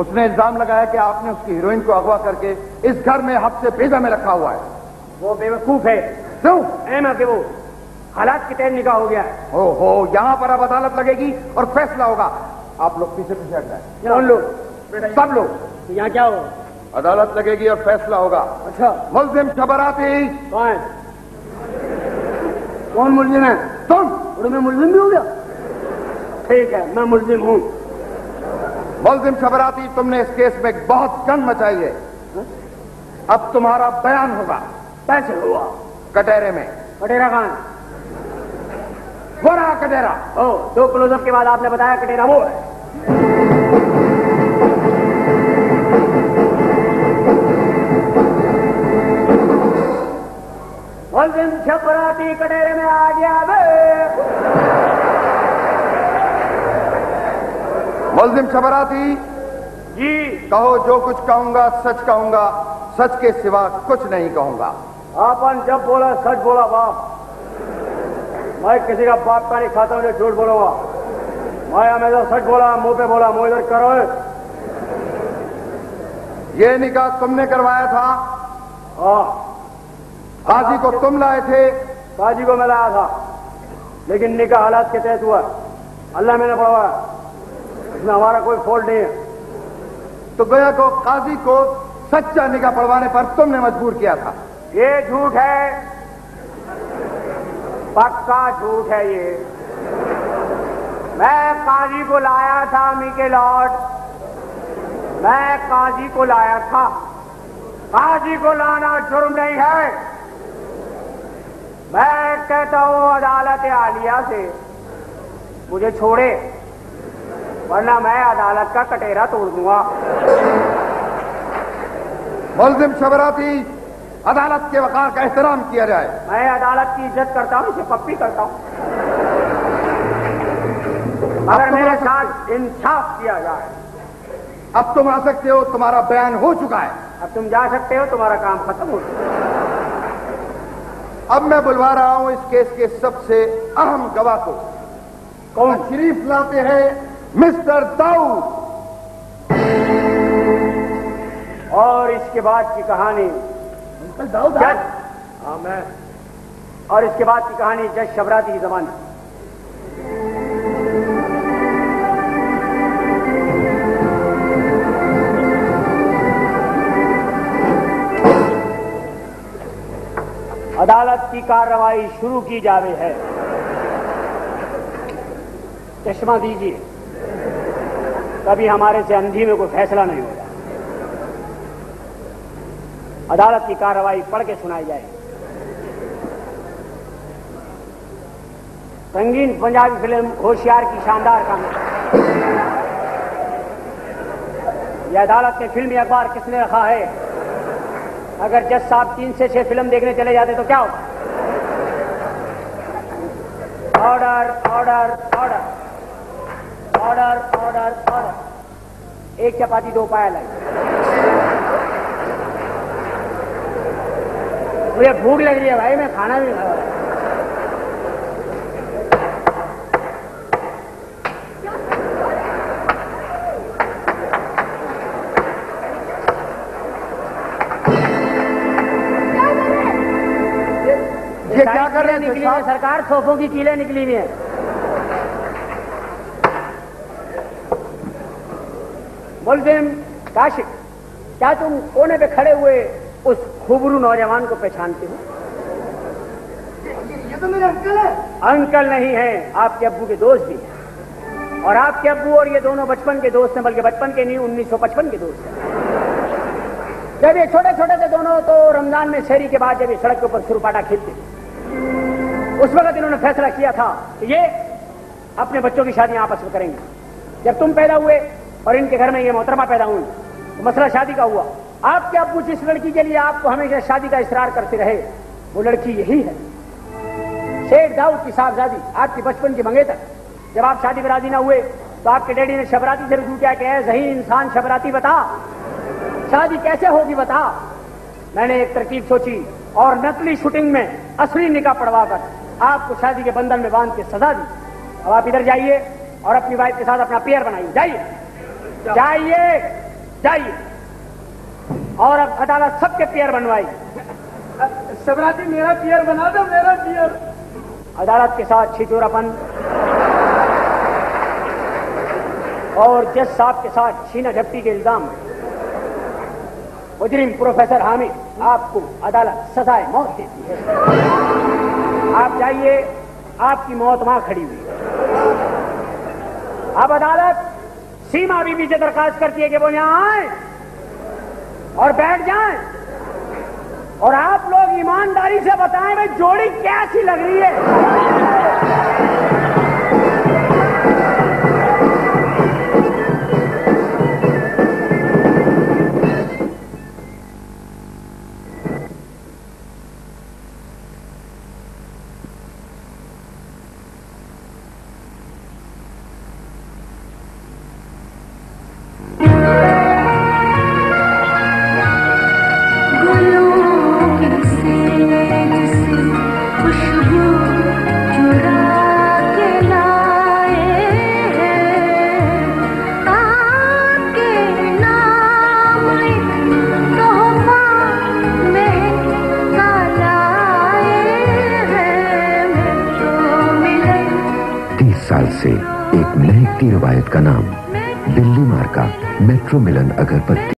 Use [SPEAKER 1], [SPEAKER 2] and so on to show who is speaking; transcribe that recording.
[SPEAKER 1] उसने इल्जाम लगाया कि आपने उसकी हीरोइन को अगवा करके इस घर में हफ्ते भेजा में रखा हुआ है।
[SPEAKER 2] वो बेवकूफ है।
[SPEAKER 1] क्यों?
[SPEAKER 2] के वो हालात के तहत निकाह हो गया है।
[SPEAKER 1] ओहो, यहाँ पर अब अदालत लगेगी और फैसला होगा। आप लोग पीछे पीछे हट जाए।
[SPEAKER 2] कौन लोग?
[SPEAKER 1] सब लोग।
[SPEAKER 2] यहाँ क्या हो?
[SPEAKER 1] अदालत लगेगी और फैसला होगा।
[SPEAKER 2] अच्छा,
[SPEAKER 1] मुल्जिम शबराती।
[SPEAKER 2] कौन? कौन मुल्जिम है?
[SPEAKER 1] तुम।
[SPEAKER 2] और मैं मुल्जिम भी हो गया? ठीक है, मैं मुल्जिम हूँ।
[SPEAKER 1] मुल्जिम शबराती, तुमने इस केस में बहुत गंद मचाई है। अब तुम्हारा बयान होगा।
[SPEAKER 2] कैसे हुआ?
[SPEAKER 1] कटहरे में।
[SPEAKER 2] कटेरा कहाँ?
[SPEAKER 1] वो रहा कटहरा।
[SPEAKER 2] ओ, 2 क्लोजअप के बाद आपने बताया कटेरा वो है। मुल्जिम शबराती कटेरे में आ गया बे।
[SPEAKER 1] मुल्जिम शबराती
[SPEAKER 2] जी।
[SPEAKER 1] कहो, जो कुछ कहूंगा सच कहूंगा, सच के सिवा कुछ नहीं कहूंगा।
[SPEAKER 2] आपन जब बोला सच बोला बाप। मैं किसी का बाप का नहीं खाता हूं जो झूठ बोलूंगा। मैं हमेशा सच बोला, मुंह पे बोला। मुंह इधर करो।
[SPEAKER 1] ये निकाह तुमने करवाया था?
[SPEAKER 2] हाँ।
[SPEAKER 1] काजी को तुम लाए थे?
[SPEAKER 2] काजी को मैं लाया था, लेकिन निकाह हालात के तहत हुआ। अल्लाह मैंने पढ़वाया, इसमें हमारा कोई फॉल्ट नहीं है।
[SPEAKER 1] तो गोया को काजी को सच्चा निकाह पढ़वाने पर तुमने मजबूर किया था।
[SPEAKER 2] ये झूठ है, पक्का झूठ है ये। मैं काजी को लाया था मीके लॉर्ड, मैं काजी को लाया था। काजी को लाना जुर्म नहीं है। मैं कहता हूं अदालत आलिया से मुझे छोड़े, वरना मैं अदालत का कटेरा तोड़ दूंगा।
[SPEAKER 1] मुल्जिम शबराती, अदालत के वकार का एहतराम किया जाए।
[SPEAKER 2] मैं अदालत की इज्जत करता हूं, इसे पप्पी करता हूं, मगर मेरे साथ इंसाफ किया जाए।
[SPEAKER 1] अब तुम आ सकते हो, तुम्हारा बयान हो चुका है।
[SPEAKER 2] अब तुम जा सकते हो, तुम्हारा काम खत्म हो चुका है।
[SPEAKER 1] अब मैं बुलवा रहा हूं इस केस के सबसे अहम गवाह को।
[SPEAKER 2] कौन?
[SPEAKER 1] तशरीफ लाते हैं मिस्टर दाऊद।
[SPEAKER 2] और इसके बाद की कहानी
[SPEAKER 1] दाऊद।
[SPEAKER 2] जज। हाँ, मैं। और इसके बाद की कहानी जज शबराती की जबान। अदालत की कार्रवाई शुरू की जावे है। चश्मा दीजिए, कभी हमारे से अंधी में कोई फैसला नहीं होगा। अदालत की कार्रवाई पढ़ के सुनाई जाए। रंगीन पंजाबी फिल्म होशियार की शानदार कहानी। यह अदालत में फिल्मी अखबार किसने रखा है? अगर जज साहब 3 से 6 फिल्म देखने चले जाते तो क्या होता? Order order order order order order. 1 चपाती 2 पाया लाई। मुझे भूख लग रही है भाई, मैं खाना भी खा रहा हूं।
[SPEAKER 1] ये क्या कर रहे हैं?
[SPEAKER 2] निकली है सरकार, सोफों की कीलें निकली हुई हैं। मुल्जिम काशिफ, क्या तुम कोने पे खड़े हुए उस खूबरू नौजवान को पहचानते हो?
[SPEAKER 1] ये तो मेरे अंकल है।
[SPEAKER 2] अंकल नहीं है, आपके अब्बू के दोस्त भी हैं। और आपके अब्बू और ये दोनों बचपन के दोस्त हैं, बल्कि बचपन के नहीं, 1955 के दोस्त हैं। जब ये छोटे छोटे थे दोनों, तो रमजान में शहरी के बाद जब ये सड़क के ऊपर सुरपाटा खेलते थे, उस वक्त इन्होंने फैसला किया था कि ये अपने बच्चों की शादियां आपस में करेंगे। जब तुम पैदा हुए और इनके घर में ये मोहतरमा पैदा हुई, तो मसला शादी का हुआ। आपके अब्बू जिस लड़की के लिए आपको हमेशा शादी का इसरार करते रहे, वो लड़की यही है, शेख दाऊद की साहबजादी, आपकी बचपन की मंगेतर। जब आप शादी में राजी ना हुए, तो आपके डैडी ने शबराती से रुजू किया कि ऐ ज़हीन इंसान शबराती, बता शादी कैसे होगी, बता। मैंने एक तरकीब सोची और नकली शूटिंग में असली निकाह पढ़वाकर आपको शादी के बंधन में बांध के सजा दी। अब आप इधर जाइए और अपनी वाइफ के साथ अपना पेयर बनाइए। जाइए जाइए। जाइए और अब अदालत सबके पियर बनवाई।
[SPEAKER 3] सबराती मेरा पियर बना दो, मेरा पियर।
[SPEAKER 2] अदालत के साथ छिचोरापन और जज साहब के साथ छीना झपटी के इल्जाम मुजरिम प्रोफेसर हामिद, आपको अदालत सजाए मौत देती है। आप जाइए, आपकी मौत वहां खड़ी हुई है। अब अदालत सीमा बीबी से दरखास्त करती है कि वो यहां आए और बैठ जाएं और आप लोग ईमानदारी से बताएं भाई जोड़ी कैसी लग रही है।
[SPEAKER 4] साल से एक महकती रवायत का नाम दिल्ली मार्का मेट्रो मिलन अगरबत्ती।